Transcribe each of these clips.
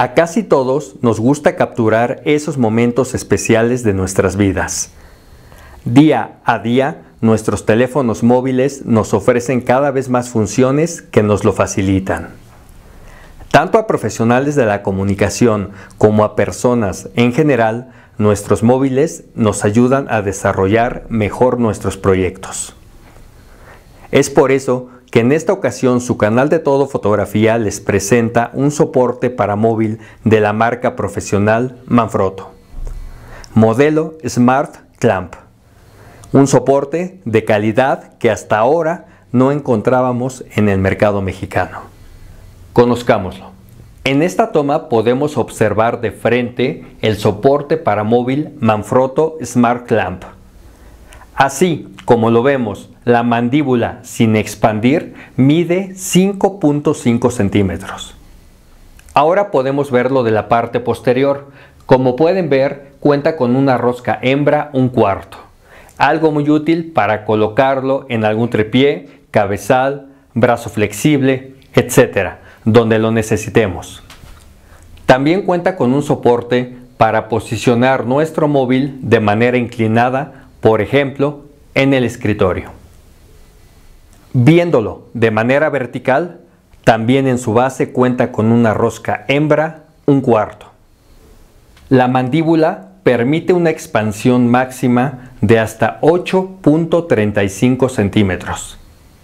A casi todos nos gusta capturar esos momentos especiales de nuestras vidas. Día a día, nuestros teléfonos móviles nos ofrecen cada vez más funciones que nos lo facilitan. Tanto a profesionales de la comunicación como a personas en general, nuestros móviles nos ayudan a desarrollar mejor nuestros proyectos. Es por eso que en esta ocasión su canal de Todo Fotografía les presenta un soporte para móvil de la marca profesional Manfrotto, modelo Smart Clamp, un soporte de calidad que hasta ahora no encontrábamos en el mercado mexicano. Conozcámoslo. En esta toma podemos observar de frente el soporte para móvil Manfrotto Smart Clamp. Así como lo vemos, la mandíbula sin expandir mide 5.5 centímetros. Ahora podemos verlo de la parte posterior. Como pueden ver, cuenta con una rosca hembra 1/4, algo muy útil para colocarlo en algún trípode, cabezal, brazo flexible, etc., donde lo necesitemos. También cuenta con un soporte para posicionar nuestro móvil de manera inclinada, por ejemplo, en el escritorio. Viéndolo de manera vertical, también en su base cuenta con una rosca hembra 1/4. La mandíbula permite una expansión máxima de hasta 8.35 centímetros.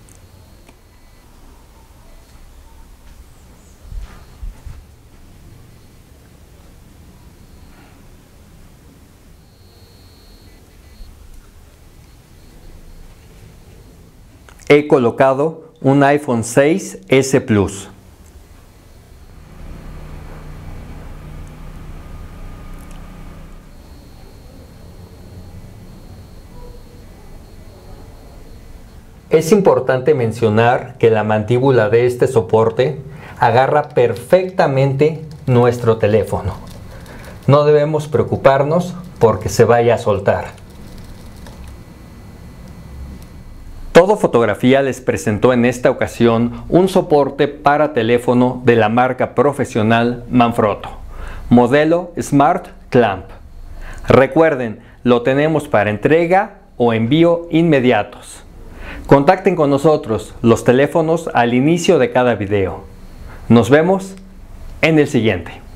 He colocado un iPhone 6S Plus. Es importante mencionar que la mandíbula de este soporte agarra perfectamente nuestro teléfono. No debemos preocuparnos porque se vaya a soltar. Todo Fotografía les presentó en esta ocasión un soporte para teléfono de la marca profesional Manfrotto, modelo Smart Clamp. Recuerden, lo tenemos para entrega o envío inmediatos. Contacten con nosotros, los teléfonos al inicio de cada video. Nos vemos en el siguiente.